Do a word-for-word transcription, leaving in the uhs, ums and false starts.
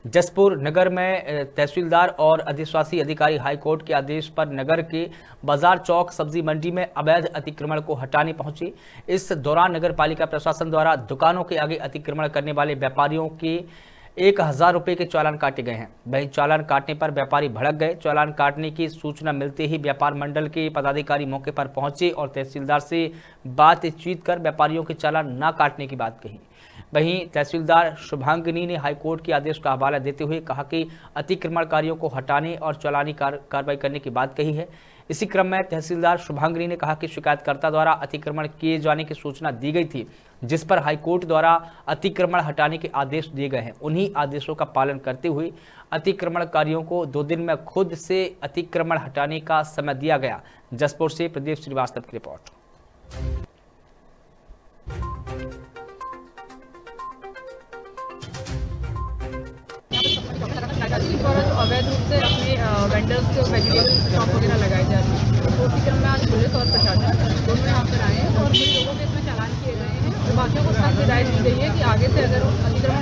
जसपुर नगर में तहसीलदार और अधिशासी अधिकारी हाईकोर्ट के आदेश पर नगर के बाजार चौक सब्जी मंडी में अवैध अतिक्रमण को हटाने पहुंचे। इस दौरान नगर पालिका प्रशासन द्वारा दुकानों के आगे अतिक्रमण करने वाले व्यापारियों के एक हजार रुपये के चालान काटे गए हैं। वहीं चालान काटने पर व्यापारी भड़क गए। चालान काटने की सूचना मिलते ही व्यापार मंडल के पदाधिकारी मौके पर पहुंचे और तहसीलदार से बातचीत कर व्यापारियों के चालान न काटने की बात कही। वहीं तहसीलदार शुभांगिनी ने हाईकोर्ट के आदेश का हवाला देते हुए कहा कि अतिक्रमणकारियों को हटाने और चालानी कार्रवाई करने की बात कही है। इसी क्रम में तहसीलदार शुभांगिनी ने कहा कि शिकायतकर्ता द्वारा अतिक्रमण किए जाने की सूचना दी गई थी, जिस पर हाईकोर्ट द्वारा अतिक्रमण हटाने के आदेश दिए गए हैं। उन्हीं आदेशों का पालन करते हुए अतिक्रमणकारियों को दो दिन में खुद से अतिक्रमण हटाने का समय दिया गया। जसपुर से प्रदीप श्रीवास्तव की रिपोर्ट। अवैध रूप से अपने वेंडर्स के वेजिटेबल शॉप वगैरह लगाई जा रही है, तो उसी क्रम में आज पुलिस और प्रशासन दोनों यहाँ पर आए हैं और कुछ लोगों के इसमें चालान किए गए हैं। तो बाकियों को साथ हिदायत दी गई है कि आगे से अगर अतिक्रमण